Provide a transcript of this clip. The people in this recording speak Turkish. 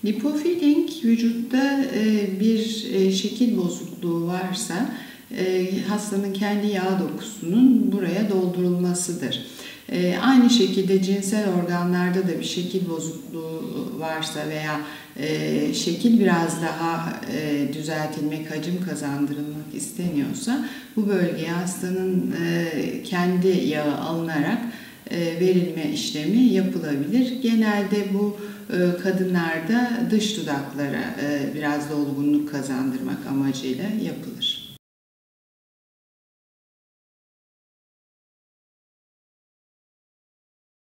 Lipofilling vücutta bir şekil bozukluğu varsa hastanın kendi yağ dokusunun buraya doldurulmasıdır. Aynı şekilde cinsel organlarda da bir şekil bozukluğu varsa veya şekil biraz daha düzeltilmek, hacim kazandırılmak isteniyorsa bu bölgeye hastanın kendi yağı alınarak verilme işlemi yapılabilir. Genelde bu kadınlarda dış dudaklara biraz dolgunluk kazandırmak amacıyla yapılır.